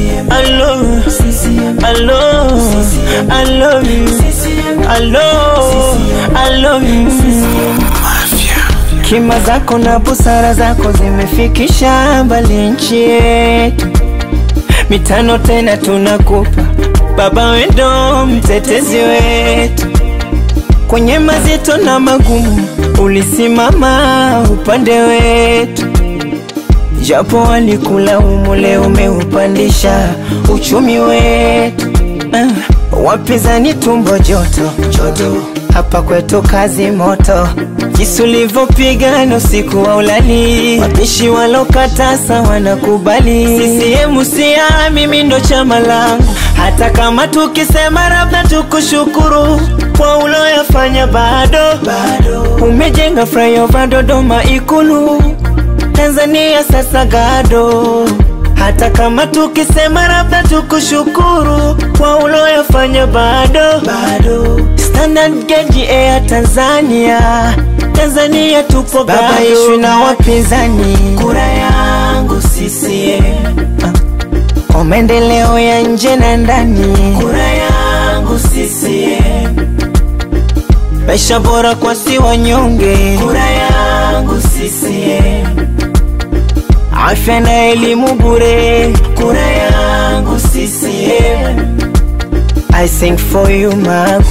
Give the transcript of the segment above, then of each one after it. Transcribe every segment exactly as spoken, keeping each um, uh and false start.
I love you, I love you, I love you, I love, I love you. Kima zako na busara zako zimefikisha mbali nchi yetu. Mitano tena tunakupa baba, wendo mtetezi wetu. Kwenye mazito na magumu ulisimama upande wetu. Japo walikulaumu leo umeupandisha uchumi wetu. uh, Wapinzani tumbo joto joto, hapa kwetu kazi moto. Jinsi ulivyopigana usiku wa ulali, wapishi walokatasa wanakubali. C C M sia mimi ndo chama langu, hata kama tukisema labda tukushukuru kwa uloyafanya bado bado. Umejenga flyover Dodoma Ikulu, Tanzania sasa gado. Hata kama tukisema labda tukushukuru kwa uloyafanya bado bado. Standard gauge Air Tanzania, Tanzania tupo gado. Baba ishu na wapinzani, kura yangu C C M. Kwa maendeleo ya nje na ndani, kura yangu C C M. Maisha bora kwa si wanyonge, kura yangu C C M. Afya na elimu bure, kura yangu C C M. I sing for you Magu,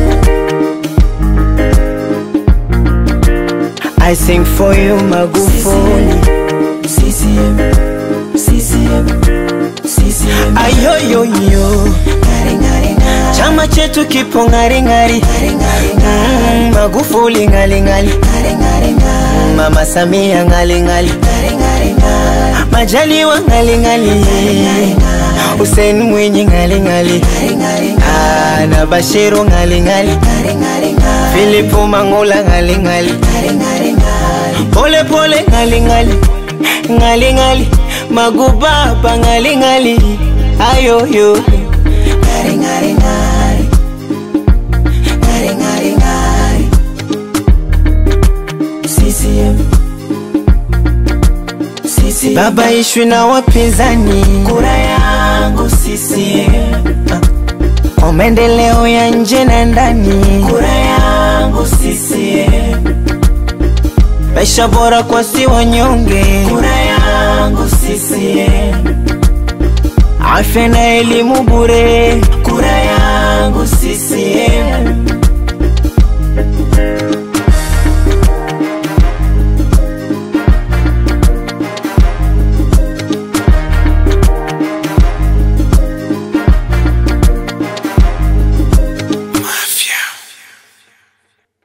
I sing for you Magufuli. C C M, C C M, C C M. Ayoyoyo, chama chetu kipo ngari ngari. mm, Magufuli ngali ngali, Mama Samia ngali ngali, Majaliwa ngali ngali, Hussein Mwinyi ngali ngali, ah, na Bashiru ngali ngali, Philip Mangula ngali ngali, pole pole ngali ngali, ngali ngali, Magubaba ngali ngali. Ayo yo ngali ngali ngali, ngali ngali ngali. C C M, C C M. Baba ishu na wapinzani, kura yangu C C M. Kwa maendeleo ya nje na ndani, kura yangu C C M. Maisha bora kwa si wanyonge, kura yangu C C M. Afya na elimu bure,